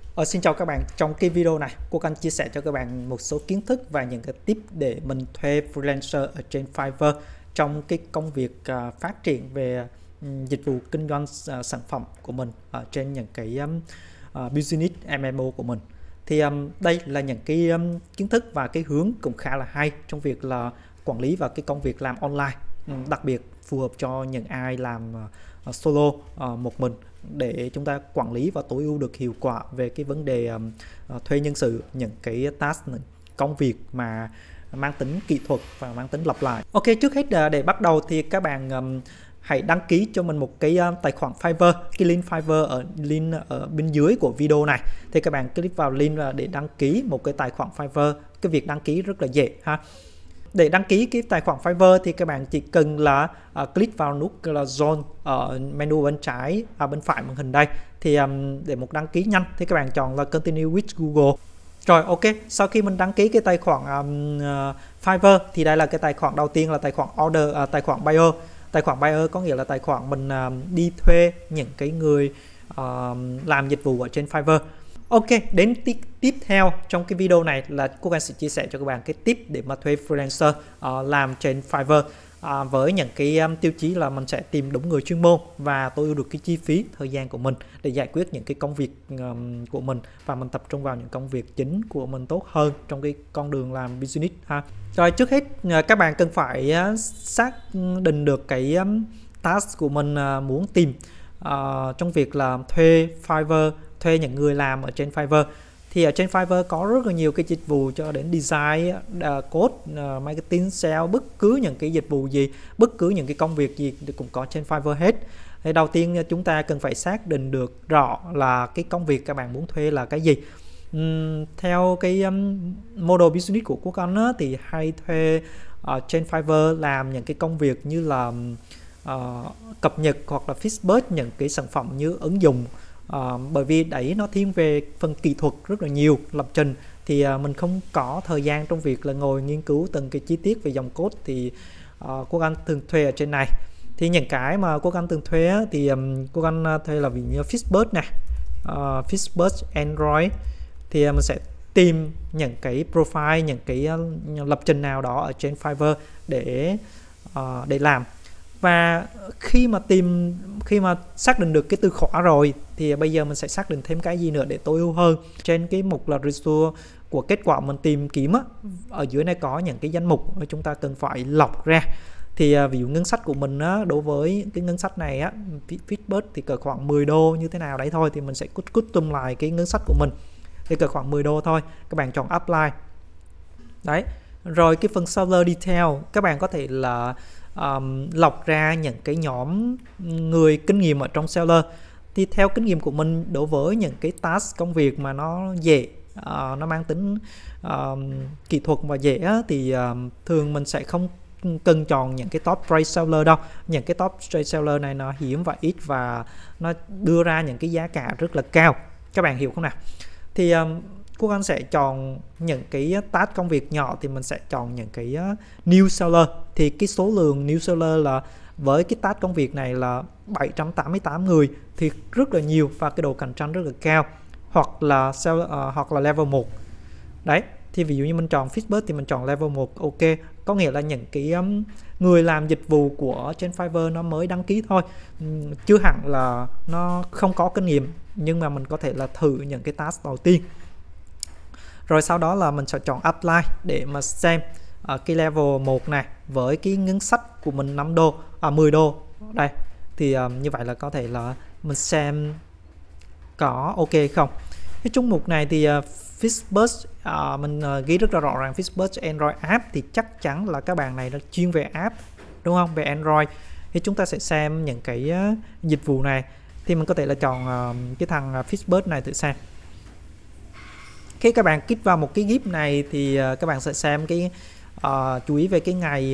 Xin chào các bạn, trong cái video này Quốc Anh chia sẻ cho các bạn một số kiến thức và những cái tip để mình thuê freelancer ở trên Fiverr trong cái công việc phát triển về dịch vụ kinh doanh sản phẩm của mình ở trên những cái business MMO của mình. Thì đây là những cái kiến thức và cái hướng cũng khá là hay trong việc là quản lý và cái công việc làm online, đặc biệt phù hợp cho những ai làm solo một mình, để chúng ta quản lý và tối ưu được hiệu quả về cái vấn đề thuê nhân sự, những cái task, công việc mà mang tính kỹ thuật và mang tính lặp lại. Ok, trước hết để bắt đầu thì các bạn hãy đăng ký cho mình một cái tài khoản Fiverr. Cái link Fiverr ở link ở bên dưới của video này, thì các bạn click vào link để đăng ký một cái tài khoản Fiverr. Cái việc đăng ký rất là dễ ha. Để đăng ký cái tài khoản Fiverr thì các bạn chỉ cần là click vào nút là Join ở menu bên trái bên phải màn hình đây. Thì để một đăng ký nhanh thì các bạn chọn là Continue with Google. Rồi ok, sau khi mình đăng ký cái tài khoản Fiverr thì đây là cái tài khoản đầu tiên, là tài khoản Order, tài khoản Buyer. Tài khoản Buyer có nghĩa là tài khoản mình đi thuê những cái người làm dịch vụ ở trên Fiverr. Ok, đến tiếp theo trong cái video này là Quốc Anh sẽ chia sẻ cho các bạn cái tip để mà thuê freelancer làm trên Fiverr với những cái tiêu chí là mình sẽ tìm đúng người chuyên môn và tối ưu được cái chi phí thời gian của mình để giải quyết những cái công việc của mình, và mình tập trung vào những công việc chính của mình tốt hơn trong cái con đường làm business ha. Rồi trước hết các bạn cần phải xác định được cái task của mình muốn tìm trong việc là thuê Fiverr, thuê những người làm ở trên Fiverr. Thì ở trên Fiverr có rất là nhiều cái dịch vụ cho đến design, code, marketing, sale, bất cứ những cái dịch vụ gì, bất cứ những cái công việc gì thì cũng có trên Fiverr hết. Thì đầu tiên chúng ta cần phải xác định được rõ là cái công việc các bạn muốn thuê là cái gì. Theo cái model business của Quốc Anh thì hay thuê ở trên Fiverr làm những cái công việc như là cập nhật hoặc là fixbus những cái sản phẩm như ứng dụng. Bởi vì đấy nó thiên về phần kỹ thuật rất là nhiều, lập trình, thì mình không có thời gian trong việc là ngồi nghiên cứu từng cái chi tiết về dòng code, thì Quốc Anh thường thuê ở trên này. Thì những cái mà Quốc Anh thường thuê thì Quốc Anh thuê là ví như fixbus này, fixbus Android, thì mình sẽ tìm những cái profile, những cái lập trình nào đó ở trên Fiverr để làm. Và khi mà xác định được cái từ khóa rồi thì bây giờ mình sẽ xác định thêm cái gì nữa để tối ưu hơn. Trên cái mục là result của kết quả mình tìm kiếm ở dưới này có những cái danh mục mà chúng ta cần phải lọc ra. Thì ví dụ ngân sách của mình đối với cái ngân sách này fixbus thì cỡ khoảng 10 đô như thế nào đấy thôi, thì mình sẽ custom lại cái ngân sách của mình thì cỡ khoảng 10 đô thôi. Các bạn chọn apply đấy. Rồi cái phần seller detail, các bạn có thể là lọc ra những cái nhóm người kinh nghiệm ở trong seller. Thì theo kinh nghiệm của mình, đối với những cái task công việc mà nó dễ, nó mang tính kỹ thuật và dễ thì thường mình sẽ không cần chọn những cái top trade seller đâu. Những cái top trade seller này nó hiếm và ít, và nó đưa ra những cái giá cả rất là cao. Các bạn hiểu không nào? Thì Quốc Anh sẽ chọn những cái task công việc nhỏ, thì mình sẽ chọn những cái new seller. Thì cái số lượng new seller là với cái task công việc này là 788 người, thì rất là nhiều và cái độ cạnh tranh rất là cao. Hoặc là level 1 đấy. Thì ví dụ như mình chọn fixbus thì mình chọn level 1. Ok, có nghĩa là những cái người làm dịch vụ của trên Fiverr nó mới đăng ký thôi, chưa hẳn là nó không có kinh nghiệm, nhưng mà mình có thể là thử những cái task đầu tiên. Rồi sau đó là mình sẽ chọn apply để mà xem cái level 1 này với cái ngân sách của mình 10 đô đây. Thì như vậy là có thể là mình xem có ok không. Cái chung mục này thì fixbus mình ghi rất là rõ ràng, fixbus Android app, thì chắc chắn là các bạn này nó chuyên về app đúng không, về Android. Thì chúng ta sẽ xem những cái dịch vụ này, thì mình có thể là chọn cái thằng fixbus này thử xem. Khi các bạn kích vào một cái gif này thì các bạn sẽ xem cái chú ý về cái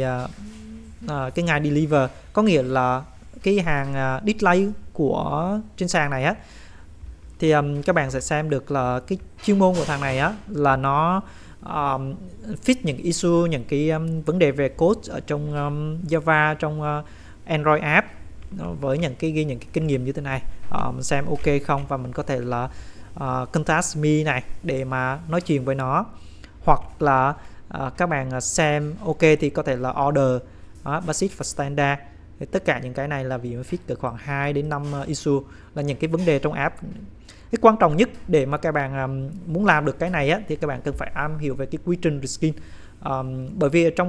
ngày deliver, có nghĩa là cái hàng display của trên sàn này thì các bạn sẽ xem được là cái chuyên môn của thằng này là nó fit những issue, những cái vấn đề về code ở trong Java, trong Android app, với những cái kinh nghiệm như thế này. Mình xem ok không, và mình có thể là Contact Me này để mà nói chuyện với nó, hoặc là các bạn xem ok thì có thể là order basic và standard. Thì tất cả những cái này là vì fix được khoảng 2 đến 5 issue là những cái vấn đề trong app. Cái quan trọng nhất để mà các bạn muốn làm được cái này á, thì các bạn cần phải am hiểu về cái quy trình reskin. Bởi vì trong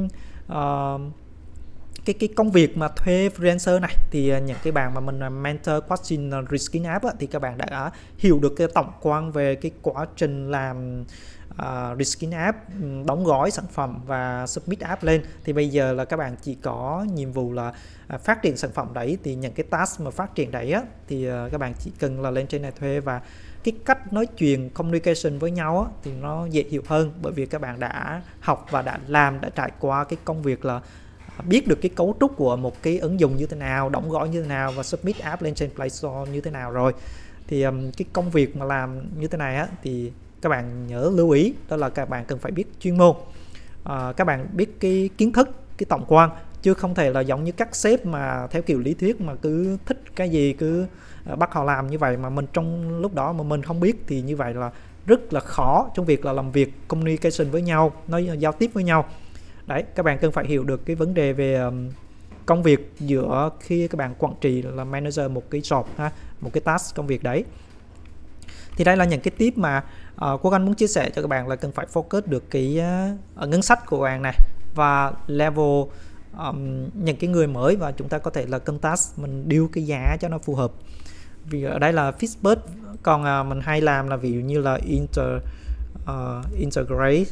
cái công việc mà thuê freelancer này thì những cái bạn mà mình mentor quá trình reskin app á, thì các bạn đã hiểu được cái tổng quan về cái quá trình làm reskin app, đóng gói sản phẩm và submit app lên. Thì bây giờ là các bạn chỉ có nhiệm vụ là phát triển sản phẩm đấy, thì những cái task mà phát triển đấy á, thì các bạn chỉ cần là lên trên này thuê, và cái cách nói chuyện communication với nhau á, thì nó dễ hiểu hơn, bởi vì các bạn đã học và đã trải qua cái công việc là biết được cái cấu trúc của một cái ứng dụng như thế nào, đóng gói như thế nào và submit app lên trên Play Store như thế nào rồi. Thì cái công việc mà làm như thế này á, thì các bạn nhớ lưu ý đó là các bạn cần phải biết chuyên môn, các bạn biết cái kiến thức, cái tổng quan, chứ không thể là giống như các sếp mà theo kiểu lý thuyết mà cứ thích cái gì cứ bắt họ làm như vậy, mà mình trong lúc đó mà mình không biết thì như vậy là rất là khó trong việc là làm việc communication với nhau, nói giao tiếp với nhau. Đấy, các bạn cần phải hiểu được cái vấn đề về công việc giữa khi các bạn quản trị là manager một cái job một cái task công việc đấy. Thì đây là những cái tip mà Quốc Anh muốn chia sẻ cho các bạn, là cần phải focus được cái ngân sách của bạn này và level những cái người mới, và chúng ta có thể là contact mình deal cái giá cho nó phù hợp. Vì ở đây là Fixbird, còn mình hay làm là ví dụ như là integrate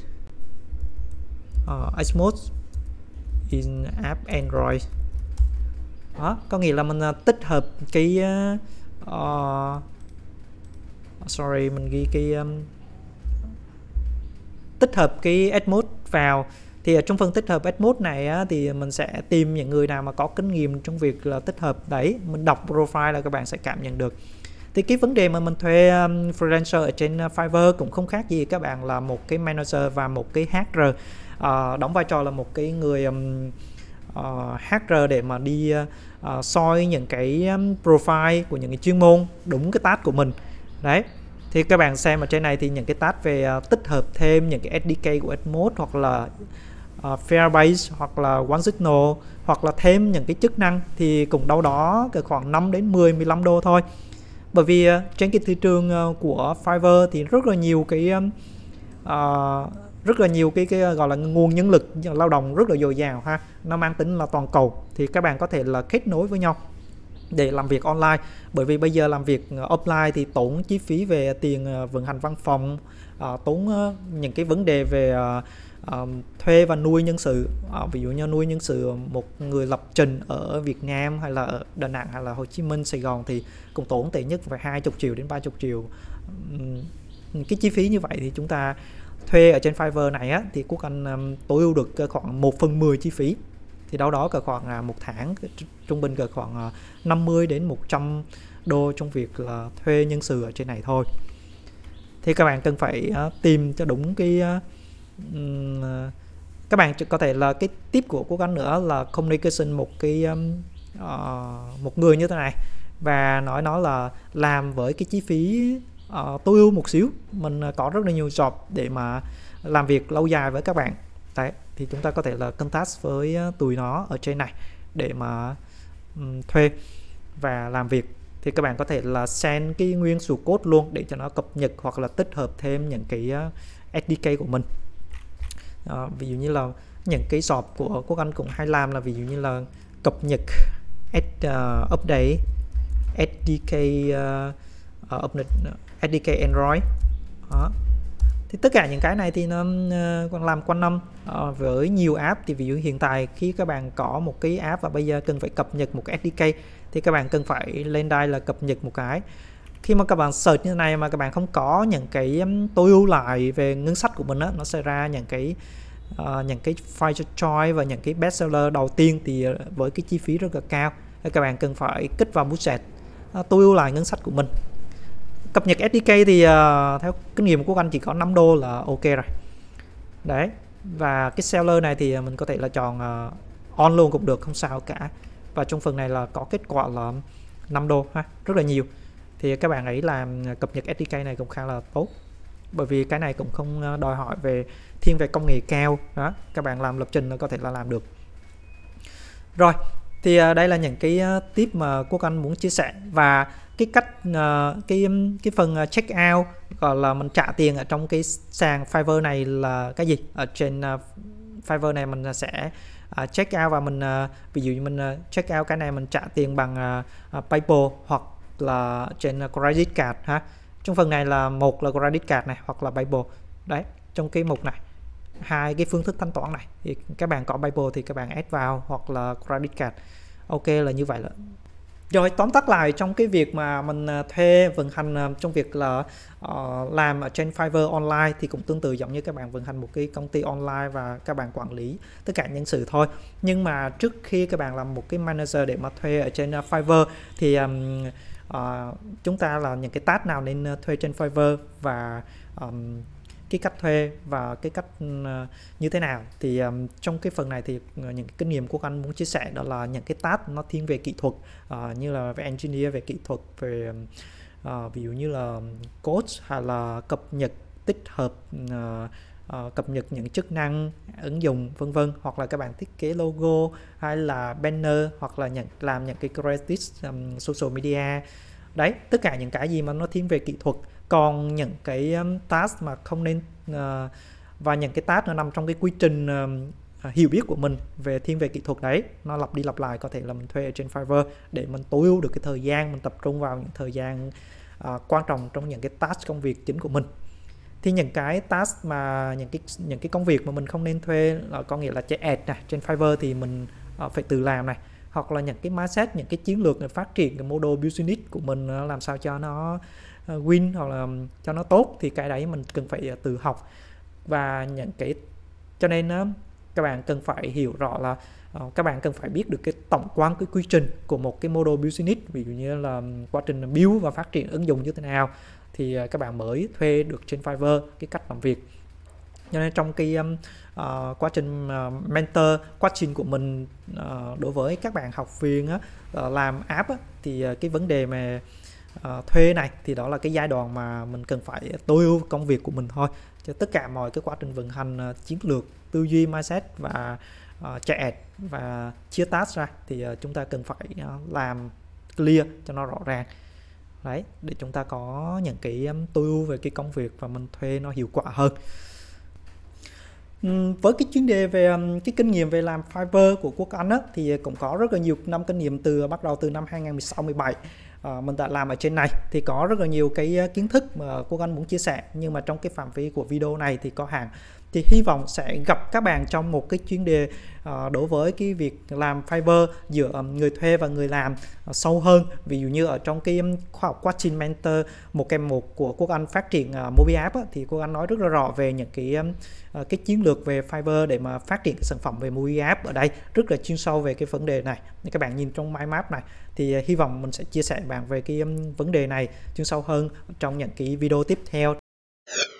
Xmode in app Android. Đó, có nghĩa là mình tích hợp cái mình ghi cái tích hợp cái Xmode vào. Thì ở trong phần tích hợp Xmode này á, thì mình sẽ tìm những người nào mà có kinh nghiệm trong việc là tích hợp đấy, mình đọc profile là các bạn sẽ cảm nhận được. Thì cái vấn đề mà mình thuê freelancer ở trên Fiverr cũng không khác gì các bạn là một cái manager và một cái HR, đóng vai trò là một cái người HR để mà đi soi những cái profile của những cái chuyên môn đúng cái task của mình. Đấy, thì các bạn xem ở trên này thì những cái task về tích hợp thêm những cái SDK của Xmode, hoặc là Firebase, hoặc là OneSignal, hoặc là thêm những cái chức năng thì cũng đâu đó khoảng 5 đến 15 đô thôi. Bởi vì trên cái thị trường của Fiverr thì rất là nhiều cái gọi là nguồn nhân lực lao động rất là dồi dào ha, nó mang tính là toàn cầu. Thì các bạn có thể là kết nối với nhau để làm việc online, bởi vì bây giờ làm việc offline thì tốn chi phí về tiền vận hành văn phòng, tốn những cái vấn đề về thuê và nuôi nhân sự. Ví dụ như nuôi nhân sự một người lập trình ở Việt Nam hay là ở Đà Nẵng hay là Hồ Chí Minh, Sài Gòn thì cũng tốn tệ nhất phải 20 triệu đến 30 triệu. Cái chi phí như vậy thì chúng ta thuê ở trên Fiverr này á, thì Quốc Anh tối ưu được khoảng 1/10 chi phí. Thì đâu đó cả khoảng một tháng trung bình cả khoảng 50 đến 100 đô trong việc là thuê nhân sự ở trên này thôi. Thì các bạn cần phải tìm cho đúng cái các bạn có thể là cái tip của Quốc Anh nữa là communication một người như thế này, và nói nó là làm với cái chi phí tối ưu một xíu. Mình có rất là nhiều job để mà làm việc lâu dài với các bạn. Đấy, thì chúng ta có thể là contact với tụi nó ở trên này để mà thuê và làm việc. Thì các bạn có thể là send cái nguyên số code luôn để cho nó cập nhật, hoặc là tích hợp thêm những cái SDK của mình. Ví dụ như là những cái job của Quốc Anh cũng hay làm là ví dụ như là cập nhật update SDK SDK Android. Đó. Thì tất cả những cái này thì nó còn làm quanh năm với nhiều app. Thì ví dụ hiện tại khi các bạn có một cái app và bây giờ cần phải cập nhật một cái SDK thì các bạn cần phải lên đây là cập nhật một cái. Khi mà các bạn search như thế này mà các bạn không có những cái tối ưu lại về ngân sách của mình á, nó sẽ ra những cái file choice và những cái bestseller đầu tiên thì với cái chi phí rất là cao. Các bạn cần phải kích vào budget, tối ưu lại ngân sách của mình. Cập nhật SDK thì theo kinh nghiệm của anh chỉ có 5 đô là ok rồi. Đấy, và cái seller này thì mình có thể là chọn on luôn cũng được, không sao cả. Và trong phần này là có kết quả là 5 đô ha, rất là nhiều. thì các bạn ấy làm cập nhật SDK này cũng khá là tốt, bởi vì cái này cũng không đòi hỏi thiên về công nghệ cao đó, các bạn làm lập trình nó có thể là làm được. Rồi thì đây là những cái tip mà Quốc Anh muốn chia sẻ, và cái cách cái phần check out gọi là mình trả tiền ở trong cái sàn Fiverr này là cái gì. Ở trên Fiverr này mình sẽ check out, và mình ví dụ như mình check out cái này mình trả tiền bằng PayPal hoặc là trên credit card ha. Trong phần này là một là credit card này hoặc là PayPal. Đấy, trong cái mục này hai cái phương thức thanh toán này thì các bạn có PayPal thì các bạn add vào, hoặc là credit card. Ok là như vậy. Rồi tóm tắt lại, trong cái việc mà mình thuê vận hành trong việc là làm ở trên Fiverr online thì cũng tương tự giống như các bạn vận hành một cái công ty online và các bạn quản lý tất cả nhân sự thôi. Nhưng mà trước khi các bạn làm một cái manager để mà thuê ở trên Fiverr thì chúng ta là những cái task nào nên thuê trên Fiverr, và cái cách thuê và cái cách như thế nào. Thì trong cái phần này thì những cái kinh nghiệm của anh muốn chia sẻ đó là những cái task nó thiên về kỹ thuật, như là về engineer, về kỹ thuật, về ví dụ như là code hay là cập nhật tích hợp, cập nhật những chức năng ứng dụng vân vân, hoặc là các bạn thiết kế logo hay là banner, hoặc là làm những cái graphics social media. Đấy, tất cả những cái gì mà nó thiên về kỹ thuật. Còn những cái task mà không nên và những cái task nó nằm trong cái quy trình hiểu biết của mình thiên về kỹ thuật đấy, nó lặp đi lặp lại, có thể là mình thuê ở trên Fiverr để mình tối ưu được cái thời gian, mình tập trung vào những thời gian quan trọng trong những cái task công việc chính của mình. Thì những cái task mà những cái công việc mà mình không nên thuê là có nghĩa là chạy ad này trên Fiverr thì mình phải tự làm này, hoặc là những cái mindset, những cái chiến lược để phát triển cái model business của mình làm sao cho nó win hoặc là cho nó tốt, thì cái đấy mình cần phải tự học. Và những cái cho nên các bạn cần phải hiểu rõ là các bạn cần phải biết được cái tổng quan cái quy trình của một cái model business, ví dụ như là quá trình build và phát triển ứng dụng như thế nào, thì các bạn mới thuê được trên Fiverr cái cách làm việc. Cho nên trong cái quá trình mentor, quá trình của mình đối với các bạn học viên làm app thì cái vấn đề mà thuê này thì đó là cái giai đoạn mà mình cần phải tối ưu công việc của mình thôi. Cho tất cả mọi cái quá trình vận hành, chiến lược, tư duy, mindset và chạy ad và chia task ra thì chúng ta cần phải làm clear cho nó rõ ràng. Đấy, để chúng ta có những cái tối ưu về cái công việc và mình thuê nó hiệu quả hơn. Với cái chuyên đề về cái kinh nghiệm về làm Fiverr của Quốc Anh thì cũng có rất là nhiều năm kinh nghiệm, bắt đầu từ năm 2016-17 mình đã làm ở trên này, thì có rất là nhiều cái kiến thức mà Quốc Anh muốn chia sẻ, nhưng mà trong cái phạm vi của video này thì có hạn. Thì hy vọng sẽ gặp các bạn trong một cái chuyên đề đối với cái việc làm Fiverr giữa người thuê và người làm sâu hơn. Ví dụ như ở trong cái khoa học quá trình mentor 1 của Quốc Anh phát triển Mobi App thì Quốc Anh nói rất là rõ về những cái chiến lược về Fiverr để mà phát triển cái sản phẩm về Mobi App. Ở đây rất là chuyên sâu về cái vấn đề này. Các bạn nhìn trong mind map này thì hy vọng mình sẽ chia sẻ bạn về cái vấn đề này chuyên sâu hơn trong những cái video tiếp theo.